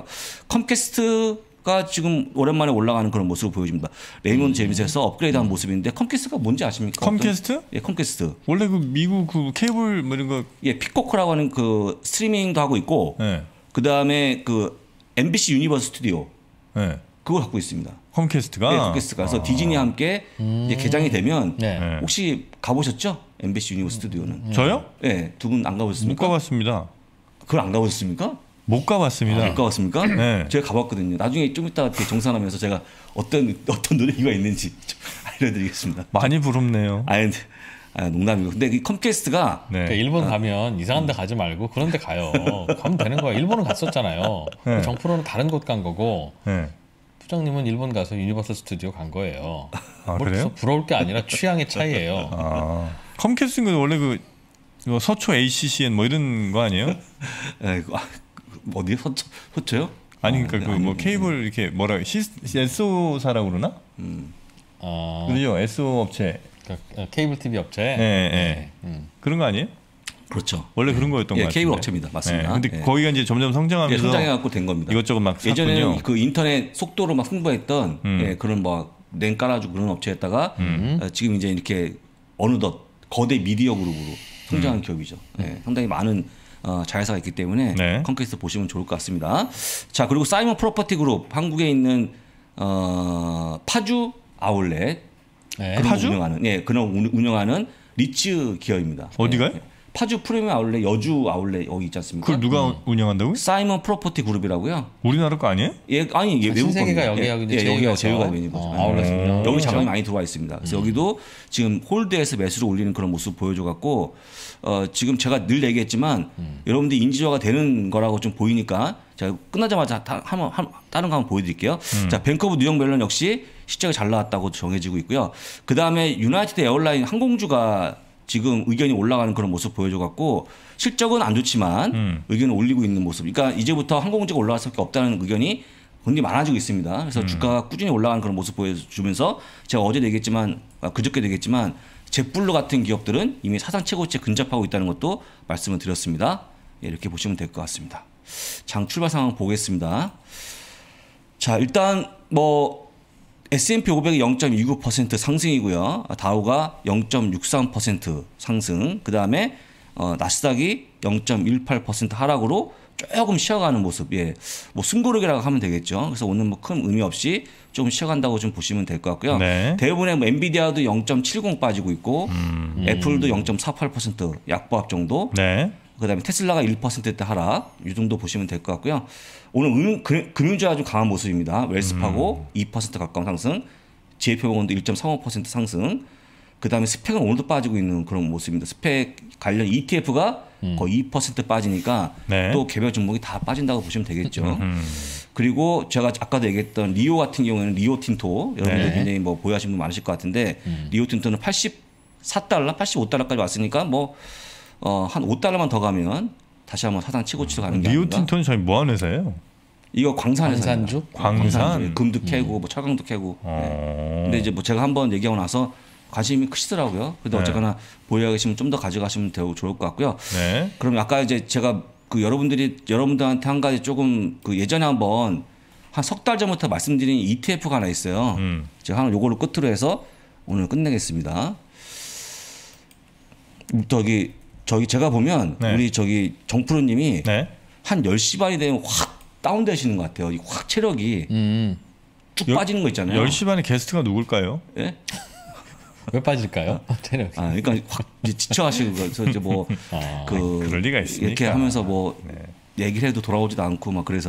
컴캐스트가 지금 오랜만에 올라가는 그런 모습을 보여줍니다. 레이몬드 제임스에서 업그레이드한 모습인데 컴캐스트가 뭔지 아십니까? 컴캐스트? 어떤? 예, 컴캐스트. 원래 그 미국 그 케이블 뭐 이런 거. 예, 피코크라고 하는 그 스트리밍도 하고 있고 네. 그 다음에 그 엠비씨 유니버스 스튜디오 네. 그걸 갖고 있습니다. 컴캐스트가. 네, 컴캐스트가. 그래서 아. 디즈니와 함께 음. 이제 개장이 되면 네. 네. 혹시 가보셨죠? 엠비씨 유니버스 스튜디오는. 저요? 네, 두 분 안 못 가보셨습니까? 가봤습니다. 그걸 안 가보셨습니까? 못 가봤습니다. 못 가봤습니까? 네. 제가 가봤거든요. 나중에 좀 이따 정산하면서 제가 어떤 어떤 노래가 있는지 좀 알려드리겠습니다. 많이 부럽네요. 아, 근데 아, 농담이고. 근데 이 컴캐스트가 네. 그러니까 일본 가면 이상한 데 가지 말고 그런 데 가요. 가면 되는 거야. 일본은 갔었잖아요. 네. 정프로는 다른 곳 간 거고 네. 부장님은 일본 가서 유니버설 스튜디오 간 거예요. 아, 뭘 그래요? 부러울 게 아니라 취향의 차이예요. 아. 컴캐스트는 원래 그 이거 서초 에이씨씨엔 뭐 이런 거 아니에요? 에, 아, 어디 서초 서초요? 아니 아, 그러니까 네, 그 뭐 아니, 케이블 이렇게 뭐라 에스오사라고 그러나? 음. 어, 그죠? 에스오 업체. 그러니까 케이블 티비 업체. 예, 예. 음. 그런 거 아니에요? 그렇죠. 원래 그런 거였던 예, 것 같아요. 케이블 업체입니다. 맞습니다. 예, 근데 예. 거기가 이제 점점 예, 성장하면서 성장해갖고 된 겁니다. 이것저것 막 샀군요. 예전에는 그 인터넷 속도로 막 승부했던 음. 예, 그런 뭐 랜 깔아주고 그런 업체였다가 음. 어, 지금 이제 이렇게 어느덧 거대 미디어 그룹으로 성장한 음. 기업이죠. 예, 상당히 많은 어, 자회사가 있기 때문에 네. 컴캐스트 보시면 좋을 것 같습니다. 자 그리고 사이먼 프로퍼티 그룹 한국에 있는 어, 파주 아울렛 네. 그런 파주? 거 운영하는 예 그런 운- 운영하는 리츠 기업입니다. 어디가요? 예, 예. 파주 프리미엄 아울렛 여주 아울렛 여기 있지 않습니까? 그걸 누가 운영한다고요? 사이먼 프로퍼티 그룹이라고요. 우리나라 거 아니에요? 예, 아니 예, 외국 신세계가 겁니다. 여기하고 예, 이제 예, 여기가 제휴해서, 제휴가 되는 거죠. 어, 예. 아울렛 음. 운영. 여기 자금이 많이 들어와 있습니다. 그래서 여기도 지금 홀드에서 매수를 올리는 그런 모습 보여줘갖고 어, 지금 제가 늘 얘기했지만 여러분들이 인지도가 되는 거라고 좀 보이니까 제가 끝나자마자 다, 한번 한, 다른 거 한번 보여드릴게요. 자, 뱅크 오브 뉴욕 멜론 역시 실적이 잘 나왔다고 정해지고 있고요. 그 다음에 유나이티드 에어라인 항공주가 지금 의견이 올라가는 그런 모습 보여줘갖고 실적은 안 좋지만 음. 의견을 올리고 있는 모습. 그러니까 이제부터 항공주가 올라갈 수밖에 없다는 의견이 굉장히 많아지고 있습니다. 그래서 음. 주가가 꾸준히 올라가는 그런 모습 보여주면서 제가 어제도 얘기했지만 아, 그저께 얘기했지만 젯블루 같은 기업들은 이미 사상 최고치에 근접하고 있다는 것도 말씀을 드렸습니다. 예, 이렇게 보시면 될 것 같습니다. 장 출발 상황 보겠습니다. 자, 일단 뭐 에스 앤 피 오백이 영 점 이구 퍼센트 상승이고요. 다우가 영 점 육삼 퍼센트 상승. 그다음에 어, 나스닥이 영 점 일팔 퍼센트 하락으로 조금 쉬어가는 모습. 예. 뭐 숨고르기라고 하면 되겠죠. 그래서 오늘 뭐 큰 의미 없이 좀 쉬어간다고 좀 보시면 될 것 같고요. 네. 대부분의 뭐 엔비디아도 영 점 칠공 빠지고 있고 음. 애플도 영 점 사팔 퍼센트 약보합 정도. 네. 그다음에 테슬라가 일 퍼센트대 하락. 이 정도 보시면 될 것 같고요. 오늘 음, 금융주가 아주 강한 모습입니다. 웰스파고 음. 이 퍼센트 가까운 상승. 지에이피모건도 일 점 삼오 퍼센트 상승. 그다음에 스펙은 오늘도 빠지고 있는 그런 모습입니다. 스펙 관련 이티에프가 음. 거의 이 퍼센트 빠지니까 네. 또 개별 종목이 다 빠진다고 보시면 되겠죠. 음. 그리고 제가 아까도 얘기했던 리오 같은 경우에는 리오틴토 여러분들 네. 굉장히 뭐 보유하시는 분 많으실 것 같은데 음. 리오틴토는 팔십사 달러, 팔십오 달러까지 왔으니까 뭐 어, 한 오 달러만 더 가면 다시 한번 사상 치고 치러 가는 게 아닌가. 리오틴토는 저희 뭐 하는 회사예요? 이거 광산회사. 광산주? 광산. 금도 캐고 음. 뭐 철강도 캐고. 어. 네. 근데 이제 뭐 제가 한번 얘기하고 나서 관심이 크시더라고요. 근데 네. 어쨌거나 보유하고 계시면 좀 더 가져가시면 되고 좋을 것 같고요. 네. 그럼 아까 이제 제가 그 여러분들이 여러분들한테 한 가지 조금 그 예전에 한번 한 석 달 전부터 말씀드린 이티에프가 하나 있어요. 음. 제가 하나 요거를 끝으로 해서 오늘 끝내겠습니다. 저기 저기 제가 보면 네. 우리 저기 정프로님이 네. 한 열 시 반이 되면 확 다운되시는 것 같아요. 확 체력이 음. 쭉 열, 빠지는 거 있잖아요. 열 시 반에 게스트가 누굴까요? 예? 왜 빠질까요? 체력이. 아, 그러니까 확 지쳐하시고 그래서 이제 뭐 아, 그 그럴 리가 있습니까? 이렇게 하면서 뭐 네. 얘기를 해도 돌아오지도 않고 막 그래서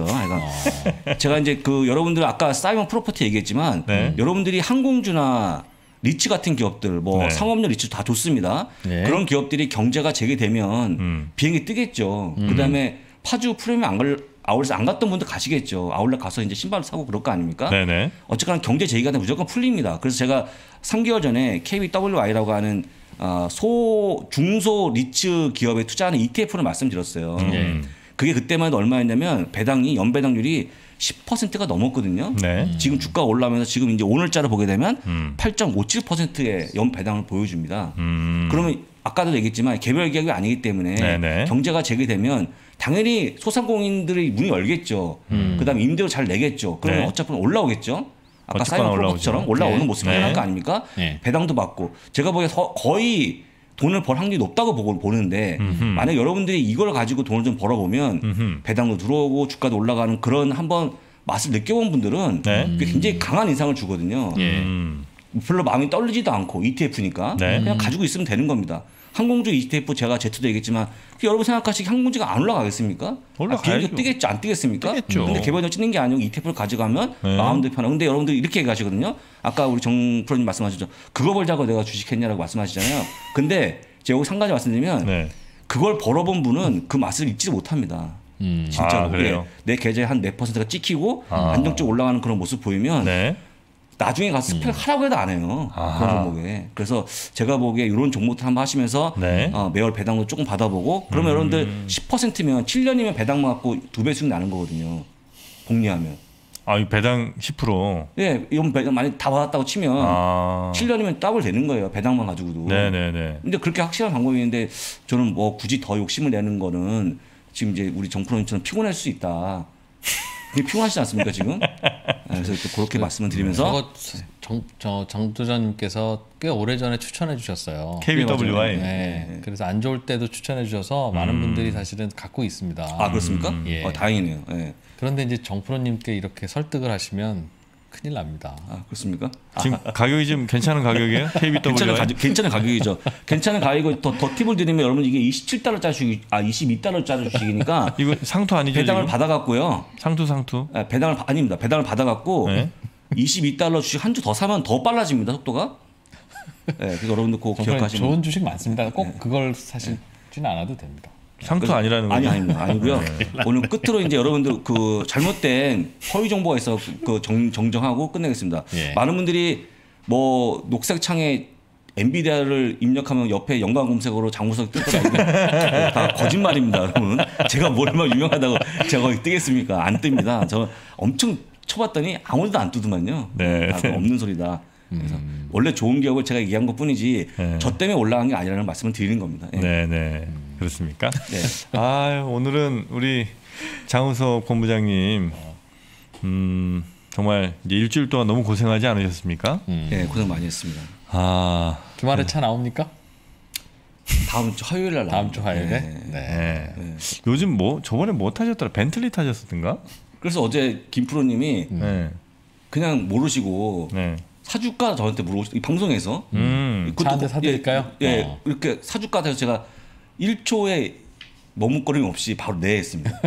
아. 제가 이제 그 여러분들 아까 사이먼 프로퍼티 얘기했지만 네. 여러분들이 항공주나 리츠 같은 기업들 뭐 네. 상업용 리츠 다 좋습니다. 네. 그런 기업들이 경제가 재개되면 음. 비행기 뜨겠죠. 음. 그다음에 파주 프리미엄 안 갈 아울렛 안 갔던 분들 가시겠죠. 아울렛 가서 이제 신발을 사고 그럴 거 아닙니까? 네네. 어쨌거나 경제 재개가 되면 무조건 풀립니다. 그래서 제가 삼 개월 전에 케이비더블유아이라고 하는 어, 소 중소 리츠 기업에 투자하는 이티에프를 말씀드렸어요. 음. 그게 그때만 해도 얼마였냐면 배당이 연배당률이 십 퍼센트가 넘었거든요. 네. 지금 주가 올라오면서 지금 이제 오늘자를 보게 되면 음. 팔 점 오칠 퍼센트의 연배당을 보여줍니다. 음. 그러면 아까도 얘기했지만 개별 기업이 아니기 때문에 네네. 경제가 재개되면 당연히 소상공인들의 문이 열겠죠. 음. 그다음에 임대료 잘 내겠죠. 그러면 네. 어차피 올라오겠죠. 아까 사이먼 프로퍼티처럼 올라오는 네. 모습이 나타날 네. 거 아닙니까? 네. 배당도 받고 제가 보기에 거의 돈을 벌 확률이 높다고 보고 보는데 음흠. 만약 여러분들이 이걸 가지고 돈을 좀 벌어보면 음흠. 배당도 들어오고 주가도 올라가는 그런 한번 맛을 느껴본 분들은 네. 굉장히 강한 인상을 주거든요. 음. 별로 마음이 떨리지도 않고 이티에프니까 네. 그냥 가지고 있으면 되는 겁니다. 항공주 이티에프 제가 제트도 얘기했지만 여러분 생각하시기 항공주가 안 올라가겠습니까? 올라가야죠. 비행기 뜨겠죠, 안 뜨겠습니까? 뜨겠죠. 근데 개별적으로 찍는 게 아니고 이티에프를 가져가면 네. 마음도 편하고. 근데 여러분들 이렇게 얘기하시거든요. 아까 우리 정 프로님 말씀하셨죠. 그거 벌자고 내가 주식했냐라고 말씀하시잖아요. 근데 제가 여기 한 가지 말씀드리면 네. 그걸 벌어본 분은 그 맛을 잊지 못합니다. 음. 진짜로. 아, 그래요? 내 계좌에 한 몇 퍼센트가 찍히고 아. 안정적으로 올라가는 그런 모습 보이면 네. 나중에 가서 스펙 음. 하라고 해도 안 해요. 아하. 그런 종목에. 그래서 제가 보기에 이런 종목들 한번 하시면서 네. 어, 매월 배당도 조금 받아보고 그러면 음. 여러분들 십 퍼센트면 칠 년이면 배당만 갖고 두 배 수익 나는 거거든요. 복리하면. 아, 이 배당 십 퍼센트? 네. 이건 배당 많이 다 받았다고 치면 아. 칠 년이면 더블 되는 거예요. 배당만 가지고도. 네네네. 근데 그렇게 확실한 방법이 있는데 저는 뭐 굳이 더 욕심을 내는 거는 지금 이제 우리 정프로님처럼 피곤할 수 있다. 피곤하시지 않습니까 지금? 그래서 그렇게 말씀을 드리면서 정, 저 정도전님께서 꽤 오래전에 추천해 주셨어요. 케이비더블유아이. 네. 네. 그래서 안 좋을 때도 추천해 주셔서 많은 음. 분들이 사실은 갖고 있습니다. 아 그렇습니까? 음. 예. 어, 다행이네요. 네. 그런데 이제 정프로님께 이렇게 설득을 하시면 큰일 납니다. 아 그렇습니까? 지금 아. 가격이 좀 괜찮은 가격이에요? 케이비더블유아이? 괜찮은, 가격, 괜찮은 가격이죠. 괜찮은 가격이고 더, 더 팁을 드리면 여러분 이게 이십칠 달러짜리 주식, 아 이십이 달러짜리 주식이니까 이거 상투 아니죠? 배당을 지금? 받아갖고요. 상투 상투? 네, 배당을 아닙니다. 배당을 받아갖고 네? 이십이 달러 주식 한 주 더 사면 더 빨라집니다. 속도가. 네, 그래서 여러분들 꼭 기억하시면 좋은 주식 많습니다. 꼭 네. 그걸 사시지는 네. 않아도 됩니다. 상투 아니라는 거죠? 아니 아닙니다. 아니고요. 네. 오늘 끝으로 이제 여러분들 그 잘못된 허위 정보가 있어 그 정, 정정하고 끝내겠습니다. 예. 많은 분들이 뭐 녹색 창에 엔비디아를 입력하면 옆에 연관 검색어로 장우석 뜨더라. 다 거짓말입니다, 여러분. 제가 뭘 얼마나 유명하다고 제가 거기 뜨겠습니까? 안 뜹니다. 저 엄청 쳐봤더니 아무도 안 뜨더만요. 네. 아, 없는 소리다. 그래서 음. 원래 좋은 기업을 제가 얘기한 것뿐이지 네. 저 때문에 올라간 게 아니라는 말씀을 드리는 겁니다. 예. 네, 네. 그렇습니까? 네. 아, 오늘은 우리 장우석 본부장님 음, 정말 이제 일주일 동안 너무 고생하지 않으셨습니까? 음. 네, 고생 많이 했습니다. 아 주말에 차 나옵니까? 다음 주 화요일 날 다음 주 화요일에. 네. 네. 네. 네. 요즘 뭐 저번에 뭐 타셨더라? 벤틀리 타셨었던가? 그래서 어제 김프로님이 네. 그냥 모르시고 네. 사줄까 저한테 물어보시 방송에서 음. 차 한 대 사드릴까요? 예, 예 어. 이렇게 사줄까 해서 제가 일 초에 머뭇거림 없이 바로 네 했습니다.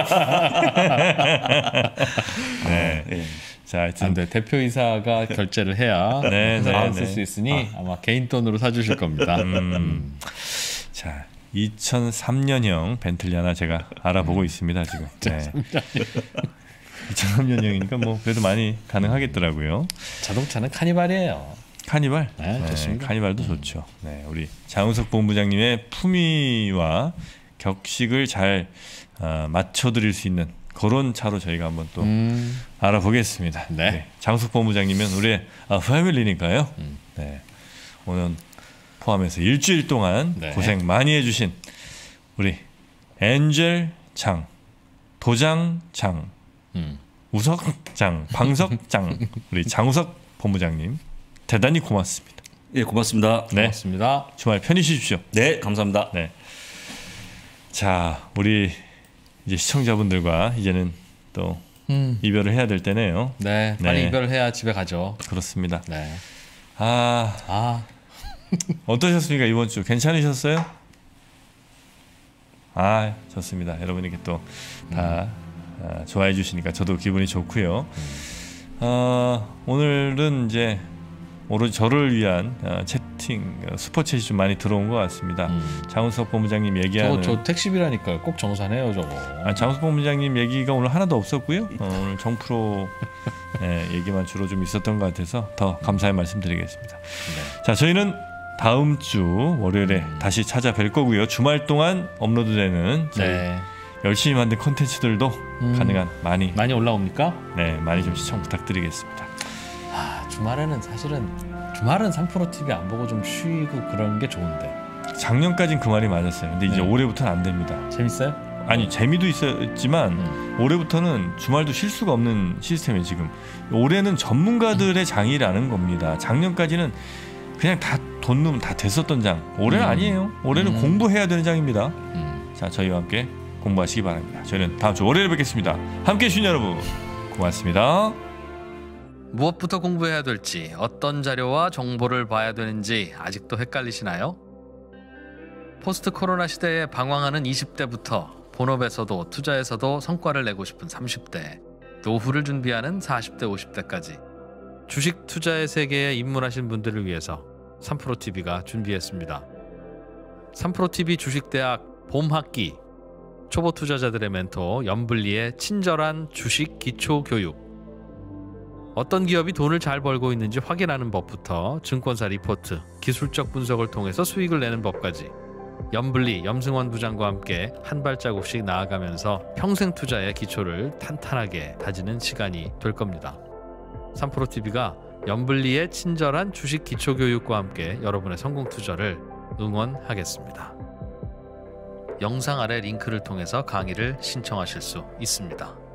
네. 네. 자, 하여튼 네, 대표이사가 결제를 해야 네, 네, 쓸 수 네. 있으니 아. 아마 개인 돈으로 사주실 겁니다. 음. 자, 이천삼 년형 벤틀리 하나 제가 알아보고 음. 있습니다 지금. 네. 이천삼 년형이니까 뭐 그래도 많이 가능하겠더라고요. 자동차는 카니발이에요. 카니발? 네, 좋습니다. 네, 카니발도 음. 좋죠. 네, 우리 장우석 본부장님의 품위와 격식을 잘 어, 맞춰드릴 수 있는 그런 차로 저희가 한번 또 음. 알아보겠습니다. 네. 네. 장우석 본부장님은 우리 아, 패밀리니까요. 음. 네. 오늘 포함해서 일주일 동안 네. 고생 많이 해주신 우리 엔젤 장, 도장 장, 음. 우석 장, 방석 장, 우리 장우석 본부장님 대단히 고맙습니다. 예, 고맙습니다. 네. 고맙습니다. 주말 편히 쉬십시오. 네, 감사합니다. 네. 자, 우리 이제 시청자분들과 이제는 또 음. 이별을 해야 될 때네요. 네, 빨리 네. 이별을 해야 집에 가죠. 그렇습니다. 네. 아, 아. 어떠셨습니까 이번 주? 괜찮으셨어요? 아, 좋습니다. 여러분이 이렇게 또 다 음. 아, 좋아해 주시니까 저도 기분이 좋고요. 음. 어, 오늘은 이제 오로지 저를 위한 어, 채팅 어, 슈퍼챗이 좀 많이 들어온 것 같습니다. 음. 장우석 본부장님 얘기하는 저, 저 택시비라니까요. 꼭 정산해요 저거. 아, 장우석 본부장님 얘기가 오늘 하나도 없었고요. 어, 오늘 정프로 네, 얘기만 주로 좀 있었던 것 같아서 더 감사의 말씀드리겠습니다. 네. 자, 저희는 다음 주 월요일에 음. 다시 찾아뵐 거고요. 주말 동안 업로드되는 저희 네. 열심히 만든 콘텐츠들도 음. 가능한 많이 많이 올라옵니까? 네, 많이 좀 시청 부탁드리겠습니다. 아, 주말에는 사실은 주말은 삼프로티비 안 보고 좀 쉬고 그런 게 좋은데 작년까진 그 말이 맞았어요. 근데 이제 네. 올해부터는 안 됩니다. 재밌어요? 아니, 재미도 있었지만 음. 올해부터는 주말도 쉴 수가 없는 시스템이 지금 올해는 전문가들의 장이라는 겁니다. 작년까지는 그냥 다 돈 넣으면 다 됐었던 장. 올해는 음. 아니에요. 올해는 음. 공부해야 되는 장입니다. 음. 자, 저희와 함께 공부하시기 바랍니다. 저희는 다음 주 월요일에 뵙겠습니다. 함께해 주신 여러분 고맙습니다. 무엇부터 공부해야 될지, 어떤 자료와 정보를 봐야 되는지 아직도 헷갈리시나요? 포스트 코로나 시대에 방황하는 이십 대부터 본업에서도 투자에서도 성과를 내고 싶은 삼십 대, 노후를 준비하는 사십 대, 오십 대까지 주식 투자의 세계에 입문하신 분들을 위해서 삼프로티비가 준비했습니다. 삼프로티비 주식대학 봄학기, 초보 투자자들의 멘토 염블리의 친절한 주식 기초 교육, 어떤 기업이 돈을 잘 벌고 있는지 확인하는 법부터 증권사 리포트, 기술적 분석을 통해서 수익을 내는 법까지 염블리, 염승원 부장과 함께 한 발자국씩 나아가면서 평생 투자의 기초를 탄탄하게 다지는 시간이 될 겁니다. 삼프로티비가 염블리의 친절한 주식 기초 교육과 함께 여러분의 성공 투자를 응원하겠습니다. 영상 아래 링크를 통해서 강의를 신청하실 수 있습니다.